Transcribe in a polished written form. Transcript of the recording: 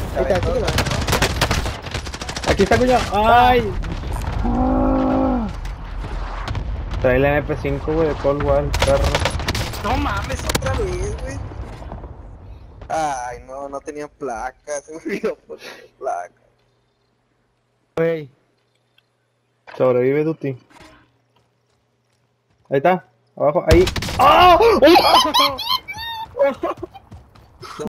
Ahí está, chico. Aquí está, cuñado. ¡Ay! Trae la MP5, güey, de Cold War, perro. No mames, otra vez, güey. Ay, no, no tenía placas. Se me olvidó ponerle placas. Güey. Sobrevive, Duty. Ahí está. Abajo, ahí. ¡Ah!